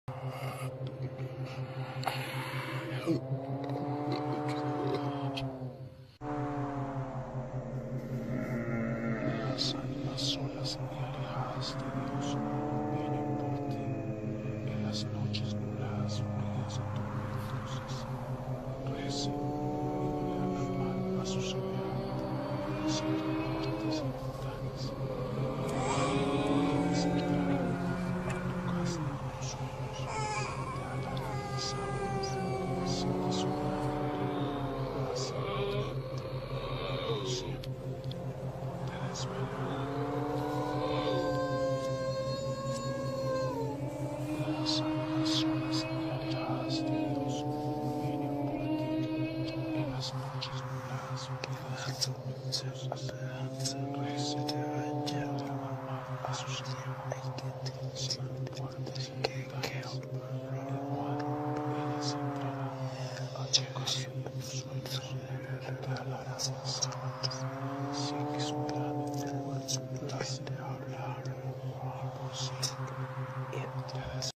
Las almas son las alejadas de Dios, vienen por ti en las noches nubladas, sombrías y tormentosas. Recen y vean al mal a su semejante, cierran puertas y ventanas, no puedes entrar a tu casa ni con sueños, te alargan las sábanas, sin desnudar, hacen nutriente, anuncian, te desvelan. Las almas son las alejadas de Dios, vienen por ti en las noches nubladas, sombrías y tormentosas. Recen y adoran al mal a su semejante, cierran puertas y ventanas, igual ellas entrarán, a tu casa y tus sueños, te alargan las sábanas,